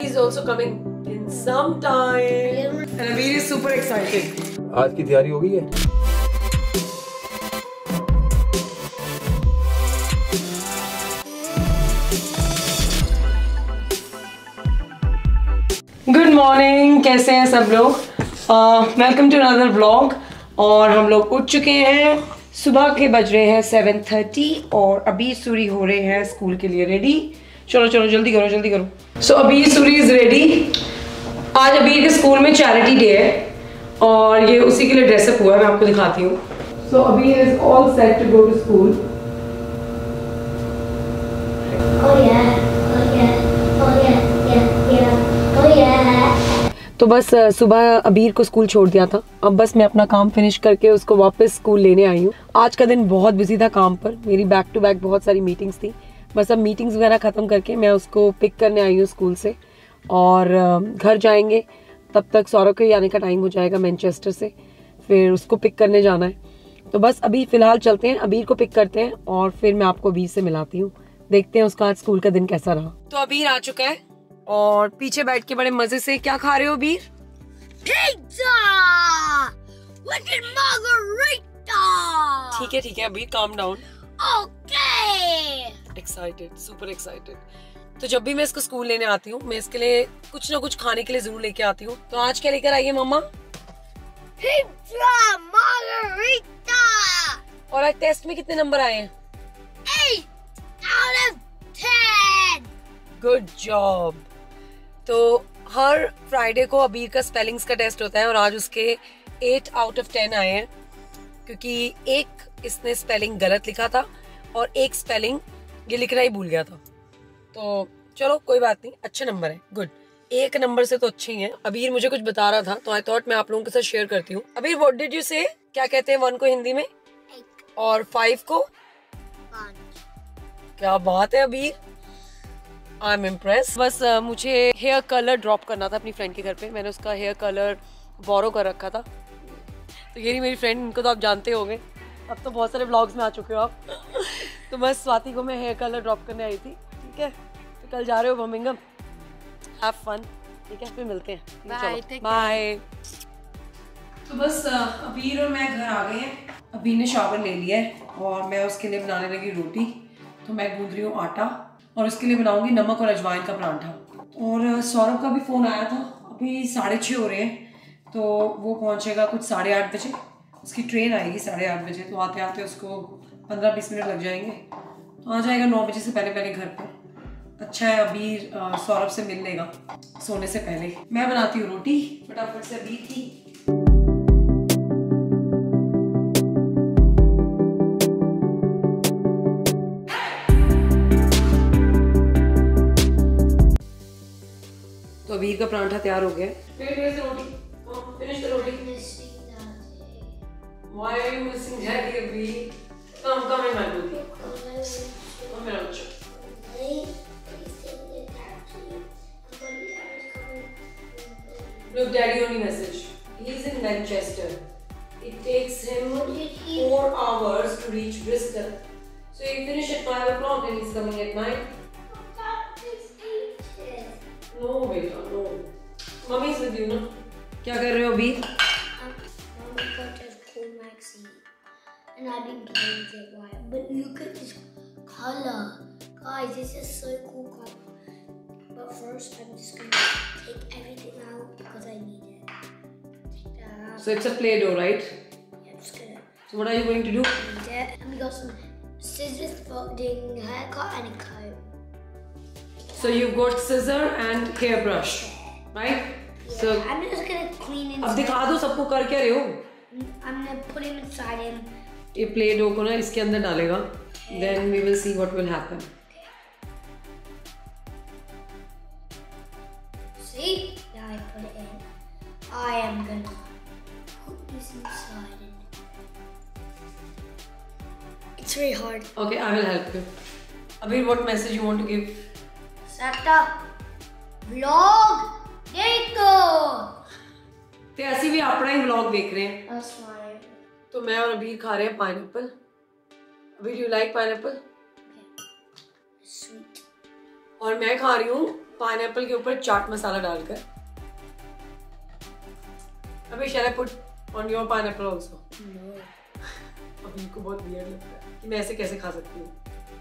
He's also coming in some time. And Abir is super excited. आज की तैयारी हो गई है? गुड मॉर्निंग, कैसे हैं सब लोग? Welcome to another vlog. और हम लोग उठ चुके हैं, सुबह के बज रहे हैं 7:30 और अभी सूरी हो रहे हैं स्कूल के लिए रेडी। चलो चलो जल्दी करो जल्दी करो। सो अभी सूरी इज रेडी। आज अभी के स्कूल में चैरिटी डे है और ये उसी के लिए ड्रेसअप हुआ है, मैं आपको दिखाती हूँ। सो अभी is all set to go to school. तो बस सुबह अबीर को स्कूल छोड़ दिया था, अब बस मैं अपना काम फिनिश करके उसको वापस स्कूल लेने आई हूँ। आज का दिन बहुत बिजी था काम पर, मेरी बैक टू बैक बहुत सारी मीटिंग्स थी। बस अब मीटिंग्स वगैरह ख़त्म करके मैं उसको पिक करने आई हूँ स्कूल से और घर जाएंगे। तब तक सौरभ के आने का टाइम हो जाएगा मैनचेस्टर से, फिर उसको पिक करने जाना है। तो बस अभी फ़िलहाल चलते हैं, अबीर को पिक करते हैं और फिर मैं आपको अबीर से मिलाती हूँ। देखते हैं उसका आज स्कूल का दिन कैसा रहा। तो अबीर आ चुका है और पीछे बैठ के बड़े मजे से क्या खा रहे हो अबीर? Pizza with margarita. ठीक है Abir, calm down. Okay. Excited, super excited. तो जब भी मैं इसको स्कूल लेने आती हूँ, मैं इसके लिए कुछ ना कुछ खाने के लिए जरूर लेके आती हूँ। तो आज क्या लेकर आई है मम्मा? Pizza margarita. और आज टेस्ट में कितने नंबर आए हैं? 8 out of 10. Good job. तो हर फ्राइडे को अबीर का स्पेलिंग्स का टेस्ट होता है और आज उसके 8 out of 10 आए हैं, क्योंकि एक इसने स्पेलिंग गलत लिखा था और एक स्पेलिंग ये लिखना ही भूल गया था। तो चलो कोई बात नहीं, अच्छे नंबर है, गुड। एक नंबर से तो अच्छे ही हैं। अबीर मुझे कुछ बता रहा था तो आई थॉट मैं आप लोगों के साथ शेयर करती हूँ। अबीर व्हाट डिड यू से? क्या कहते हैं 1 को हिंदी में? 8. और 5 को? 5. क्या बात है अबीर, आई एम इम्प्रेस। बस मुझे हेयर कलर ड्रॉप करना था अपनी फ्रेंड के घर पे। मैंने उसका हेयर कलर बोरो कर रखा था। तो ये रही मेरी फ्रेंड, इनको तो आप जानते होंगे, अब तो बहुत सारे व्लॉग्स में आ चुके हो आप। तो बस स्वाति को मैं हेयर कलर ड्रॉप करने आई थी। ठीक है, तो कल जा रहे हो बर्मिंघम, हैव फन। ठीक है, फिर मिलते हैं, बाय। तो बस अबीर और मैं घर आ गए हैं। अबीर ने शावर ले लिया है और मैं उसके लिए बनाने लगी रोटी। तो मैं गूंद रही हूँ आटा और उसके लिए बनाऊंगी नमक और अजवाइन का परांठा। और सौरभ का भी फ़ोन आया था, अभी 6:30 हो रहे हैं, तो वो पहुंचेगा कुछ 8:30 बजे। उसकी ट्रेन आएगी 8:30 बजे, तो आते आते उसको 15-20 मिनट लग जाएंगे। तो आ जाएगा 9 बजे से पहले पहले घर पर। अच्छा है अबीर सौरभ से मिल लेगा सोने से पहले। मैं बनाती हूँ रोटी फटाफट से अबीर की। तो अबीर का परांठा तैयार हो गया है। Finish the roti. Why are you missing daddy, Abhi? Come in my booty. Come here, Acha. Look, daddy only message. He's in Manchester. It takes him 4 hours to reach Bristol. So he finish at 5 o'clock and he's coming at 9. No, beta, no. Mummy's with you, no? क्या कर रहे हो अभी? Mama got a cool magazine and I've been playing with it, right? But look at this color. Guys, this is so cool color. But first I'm just gonna take everything out because I need it. Take that out. So it's a Play-Doh, right? Yeah, I'm just gonna So what are you going to do? need it. And we got some scissors for doing a haircut and a comb. So you've got scissor and hairbrush, right? Yeah, So I'm just gonna clean inside. अब दिखा दो सबको कर क्या रहे हो। I'm gonna put him inside him. ये Play-Doh को ना इसके अंदर डालेगा, then we will see what will happen. See? Now I put it in. I am gonna put this inside it. It's very hard. Okay, I will help you. Abhi, what message you want to give? Set up. Vlog. देखो। तो ऐसी भी अपना ही vlog देख रहे हैं। That's fine. तो मैं और अबीर खा रहे हैं pineapple. Abir, do you like pineapple? Sweet. और मैं खा रही हूँ पाइनएप्पल के ऊपर चाट मसाला डालकर। अभी shall I put on your pineapple also? No. अभी को बहुत वियर्ड लगता है कि मैं ऐसे कैसे खा सकती हूँ।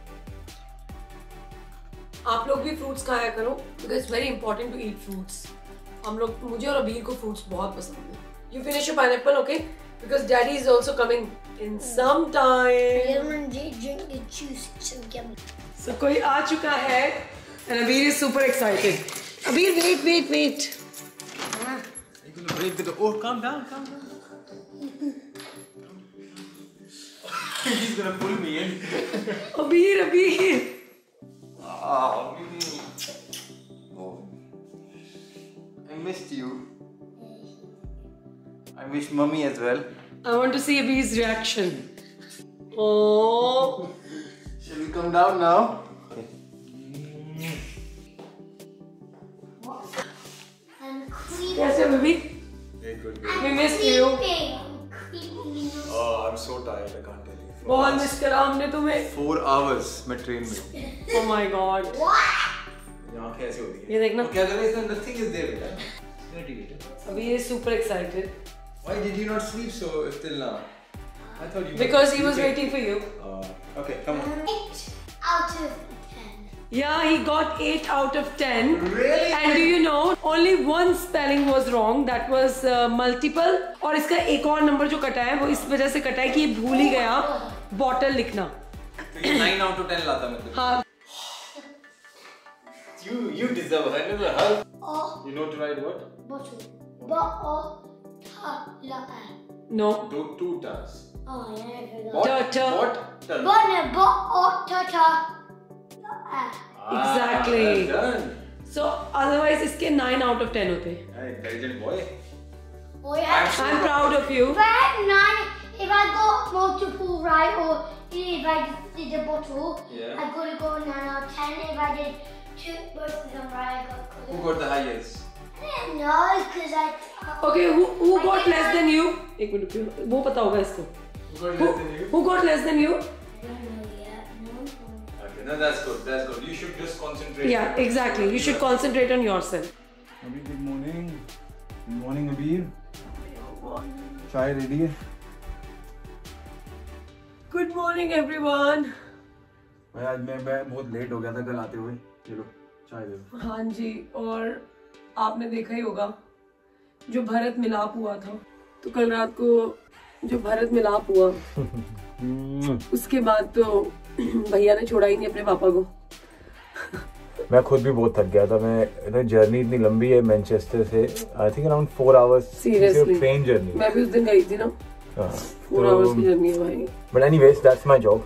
आप लोग भी फ्रूट्स खाया करो because it's very important to eat fruits. हम लोग, मुझे और अबीर को फ्रूट्स बहुत पसंद है। You finish your pineapple, okay? Because daddy is also coming in some time. Drink the juice. It's so yummy. So कोई आ चुका है and अबीर is super excited. अबीर wait. You're gonna break the door. Oh, calm down. He's gonna pull me in. अबीर. Oh, I missed you. I miss Mummy as well. I want to see Abir's reaction. Oh. Shall we come down now? कैसे baby? Very good. We missed you. Oh, I'm so tired. I can't tell you. बहुत miss करा हमने तुम्हें। 4 hours मैं train में। Oh my God. यहाँ कैसे हो रही है? ये देखना। क्या कर रहे हैं? Nothing is there बेटा। Abir is super excited. Why did you not sleep so till now? I thought you. Because he was waiting for you. Okay, come on. 8 out of 10. Yeah, he got 8 out of 10. Really? And do you know, only one spelling was wrong. That was multiple. और इसका एक और number जो कटा है वो इस वजह से कटा है कि ये भूल ही गया बॉटल लिखना। तो ये 9 out of 10 लाता मतलब। हाँ। You deserve another hug. Oh, You know to write what? bottle. Bottle. No. Two tars. Oh, yeah, I forgot. Ta-ta. What? Tar. Bottle. Exactly. Well done. So otherwise इसके 9 out of 10 होते। Intelligent boy. Oh, yeah. I'm proud of you. But 9, if I got multiple right, or if I did a bottle, Yeah. I got to go 9 out of 10. If I did both of them right, I got to Who got the highest? I don't know, because I... Okay, who got less than you? एक minute रुकिए, वो पता होगा इसको। Who got less than you? Who got less than you? I don't know yet. No. Okay, no, that's good. That's good. You should just concentrate. Yeah, exactly. You should concentrate on yourself. Abir, good morning. Good morning, Abir. Chai ready है? Good morning, everyone. भाई आज मैं बहुत late हो गया था कल आते हुए। चलो चाय दे दो। हाँ जी, और आपने देखा ही होगा जो भरत मिलाप हुआ था, तो कल रात को जो भरत मिलाप हुआ उसके बाद तो भैया ने छोड़ा ही नहीं अपने पापा को। मैं खुद भी बहुत थक गया था। मैं जर्नी इतनी लंबी है मैनचेस्टर से, I think around 4 hours। Seriously train journey. मैं भी उस दिन गई थी ना। 4 hours की जर्नी है भाई। But anyways that's my job.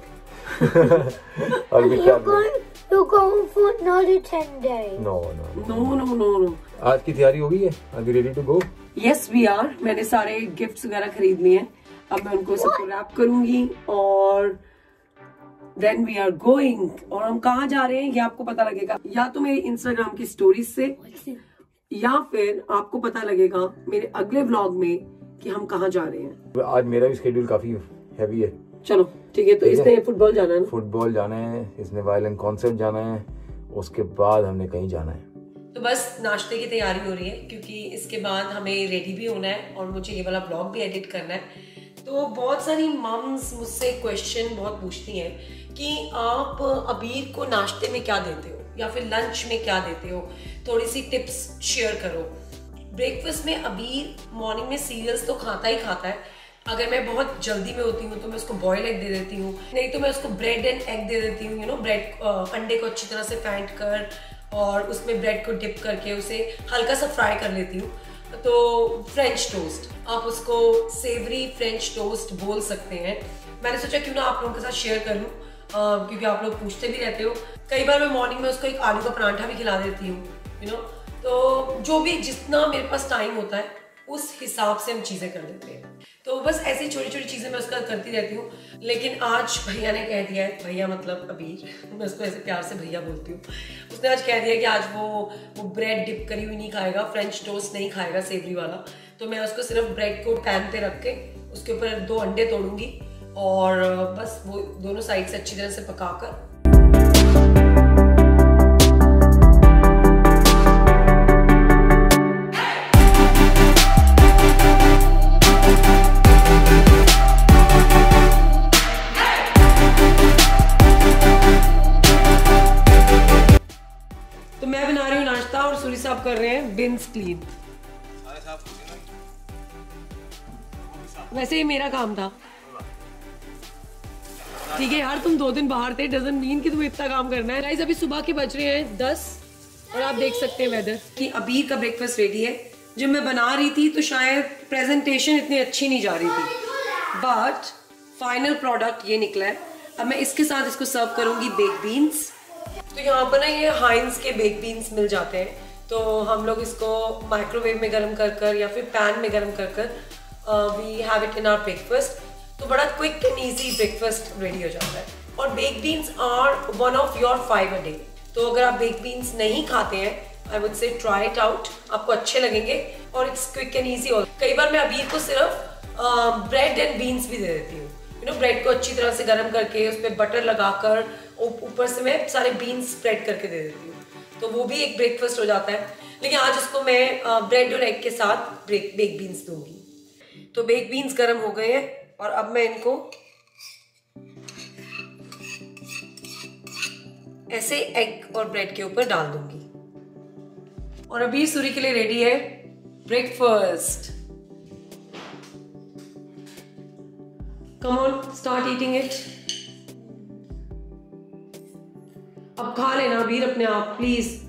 You're going for another 10 days. No. आज की तैयारी हो गई है? Are we ready to go? Yes, we are. मैंने सारे गिफ्ट्स वगैरह खरीद लिए हैं। अब मैं उनको सबको रैप करूंगी और देन वी आर गोइंग। और हम कहाँ जा रहे हैं ये आपको पता लगेगा या तो मेरी इंस्टाग्राम की स्टोरीज से, या फिर आपको पता लगेगा मेरे अगले व्लॉग में कि हम कहाँ जा रहे हैं। आज मेरा भी शेड्यूल काफी हैवी है। चलो ठीक है, तो इसने फुटबॉल जाना है। फुटबॉल जाना है, इसने वायलिन कॉन्सर्ट जाना है, उसके बाद हमने कहीं जाना है। तो बस नाश्ते की तैयारी हो रही है क्योंकि इसके बाद हमें रेडी भी होना है और मुझे ये वाला ब्लॉग भी एडिट करना है। तो बहुत सारी मम्स मुझसे क्वेश्चन बहुत पूछती हैं कि आप अबीर को नाश्ते में क्या देते हो या फिर लंच में क्या देते हो, थोड़ी सी टिप्स शेयर करो। ब्रेकफास्ट में अबीर मॉर्निंग में सीरियल्स तो खाता ही खाता है। अगर मैं बहुत जल्दी में होती हूँ तो मैं उसको बॉयल एग दे देती हूँ, नहीं तो मैं उसको ब्रेड एंड एग दे देती हूँ। ब्रेड अंडे को अच्छी तरह से फेंट कर और उसमें ब्रेड को डिप करके उसे हल्का सा फ्राई कर लेती हूँ। तो फ्रेंच टोस्ट, आप उसको सेवरी फ्रेंच टोस्ट बोल सकते हैं। मैंने सोचा क्यों ना आप लोगों के साथ शेयर कर लूँ क्योंकि आप लोग पूछते भी रहते हो। कई बार मैं मॉर्निंग में उसको एक आलू का परांठा भी खिला देती हूँ। तो जो भी जितना मेरे पास टाइम होता है उस हिसाब से हम चीज़ें कर देते हैं। तो बस ऐसी छोटी छोटी चीज़ें मैं उसका करती रहती हूँ। लेकिन आज भैया ने कह दिया है, भैया मतलब अबीर, मैं उसको ऐसे प्यार से भैया बोलती हूँ, उसने आज कह दिया कि आज वो ब्रेड डिप करी हुई नहीं खाएगा, फ्रेंच टोस्ट नहीं खाएगा सेवरी वाला। तो मैं उसको सिर्फ ब्रेड को पैन पे रख के उसके ऊपर 2 अंडे तोड़ूंगी और बस वो दोनों साइड से अच्छी तरह से पकाकर सूरी साहब कर रहे हैं बिन्स क्लीन। वैसे ये मेरा काम था। ठीक है यार, तुम 2 दिन बाहर थे, डजंट मीन कि तुम्हें इतना काम करना है। गाइस अभी सुबह के बज रहे हैं 10 और आप देख सकते हैं वेदर कि अबीर का ब्रेकफास्ट रेडी है। जब मैं बना रही थी तो शायद प्रेजेंटेशन इतनी अच्छी नहीं जा रही थी, बट फाइनल प्रोडक्ट ये निकला है। अब मैं इसके साथ इसको सर्व करूंगी बेक बीन्स। तो यहाँ पर ना ये हाइंस के बेक बीन्स मिल जाते हैं, तो हम लोग इसको माइक्रोवेव में गर्म कर कर या फिर पैन में गर्म कर कर we have it in our breakfast. तो बड़ा quick and easy breakfast ready हो जाता है। और bake beans are one of your 5 a day। तो अगर आप बेक बीन्स नहीं खाते हैं, I would say try it out, आपको अच्छे लगेंगे और इट्स क्विक एंड ईजी। और कई बार मैं अबीर को सिर्फ ब्रेड एंड बीन्स भी दे देती हूँ। यू नो, ब्रेड को अच्छी तरह से गर्म करके उस पर बटर लगाकर ऊपर से मैं सारे बीन्स स्प्रेड करके दे देती हूँ, तो वो भी एक ब्रेकफास्ट हो जाता है। लेकिन आज उसको मैं ब्रेड और एग के साथ बेक बीन्स दूंगी। तो बेक बीन्स गर्म हो गए हैं और अब मैं इनको ऐसे एग और ब्रेड के ऊपर डाल दूंगी। और अभी सूरी के लिए रेडी है breakfast. Come on, start eating it. अब खा लेना अबीर अपने आप प्लीज।